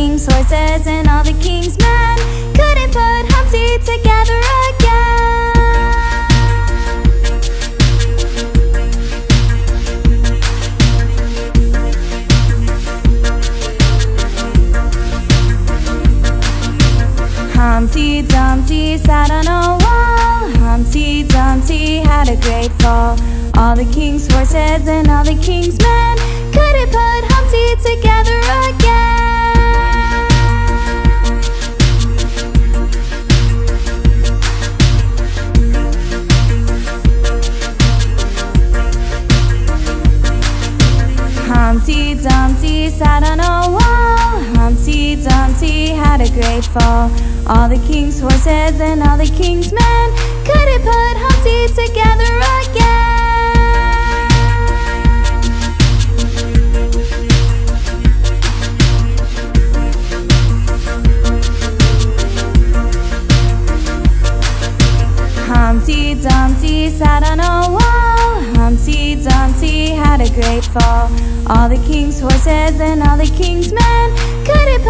king's horses and all the king's men couldn't put Humpty together again. Humpty Dumpty sat on a wall. Humpty Dumpty had a great fall. All the king's horses and all the king's men couldn't put Humpty together again. Humpty Dumpty sat on a wall. Humpty Dumpty had a great fall. All the king's horses and all the king's men couldn't put Humpty together again. Humpty Dumpty sat on a wall. Humpty Dumpty had a great fall. All the king's horses and all the king's men couldn't